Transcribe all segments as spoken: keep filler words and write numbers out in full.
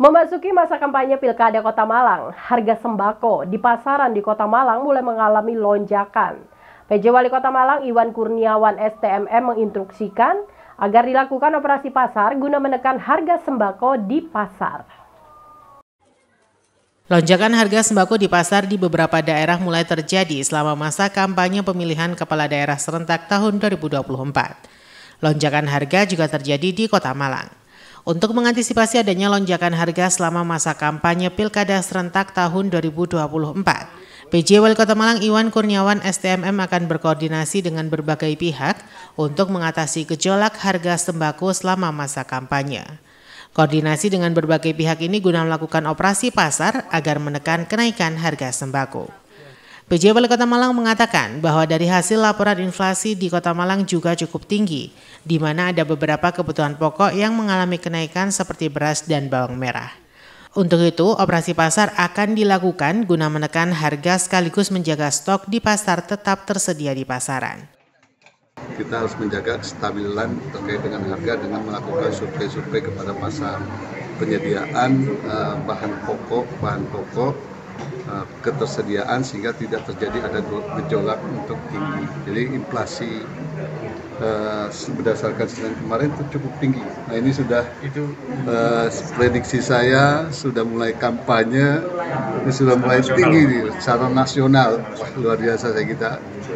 Memasuki masa kampanye Pilkada Kota Malang, harga sembako di pasaran di Kota Malang mulai mengalami lonjakan. P J Wali Kota Malang Iwan Kurniawan S T M M menginstruksikan agar dilakukan operasi pasar guna menekan harga sembako di pasar. Lonjakan harga sembako di pasar di beberapa daerah mulai terjadi selama masa kampanye pemilihan kepala daerah serentak tahun dua ribu dua puluh empat. Lonjakan harga juga terjadi di Kota Malang. Untuk mengantisipasi adanya lonjakan harga selama masa kampanye Pilkada serentak tahun dua ribu dua puluh empat, P J Wali Kota Malang Iwan Kurniawan S T M M akan berkoordinasi dengan berbagai pihak untuk mengatasi gejolak harga sembako selama masa kampanye. Koordinasi dengan berbagai pihak ini guna melakukan operasi pasar agar menekan kenaikan harga sembako. P J Wali Kota Malang mengatakan bahwa dari hasil laporan inflasi di Kota Malang juga cukup tinggi, di mana ada beberapa kebutuhan pokok yang mengalami kenaikan seperti beras dan bawang merah. Untuk itu, operasi pasar akan dilakukan guna menekan harga sekaligus menjaga stok di pasar tetap tersedia di pasaran. Kita harus menjaga kestabilan terkait dengan harga dengan melakukan survei-survei kepada pasar, penyediaan uh, bahan pokok, bahan pokok, uh, ketersediaan sehingga tidak terjadi ada gejolak untuk tinggi. Jadi inflasi uh, berdasarkan senin kemarin itu cukup tinggi. Nah ini sudah itu uh, prediksi saya sudah mulai kampanye, ini sudah mulai tinggi nih, secara nasional. Wah, luar biasa saya kita.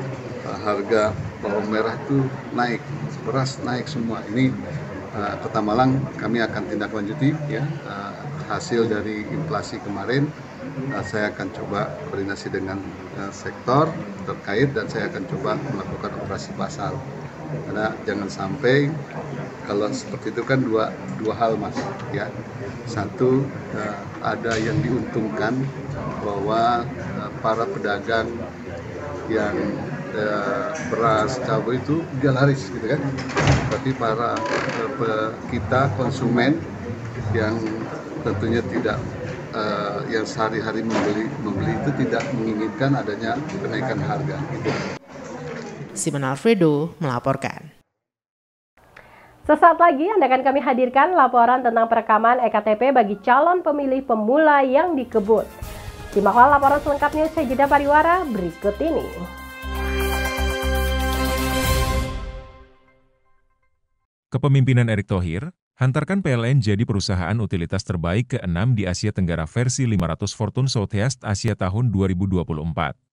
Harga bawang merah itu naik, beras naik semua. Ini uh, Kota Malang kami akan tindak lanjuti ya uh, hasil dari inflasi kemarin. Uh, saya akan coba koordinasi dengan uh, sektor terkait dan saya akan coba melakukan operasi pasar. Karena jangan sampai kalau seperti itu kan dua dua hal mas ya. Satu uh, ada yang diuntungkan bahwa uh, para pedagang yang Uh, beras, cabai itu dia laris gitu kan, tapi para uh, kita konsumen yang tentunya tidak uh, yang sehari-hari membeli membeli itu tidak menginginkan adanya kenaikan harga. Gitu. Simon Alfredo melaporkan. Sesaat lagi Anda akan kami hadirkan laporan tentang perekaman E K T P bagi calon pemilih pemula yang dikebut. Simaklah laporan selengkapnya usai jeda pariwara berikut ini. Kepemimpinan Erick Thohir, hantarkan P L N jadi perusahaan utilitas terbaik keenam di Asia Tenggara versi lima ratus Fortune Southeast Asia tahun dua ribu dua puluh empat.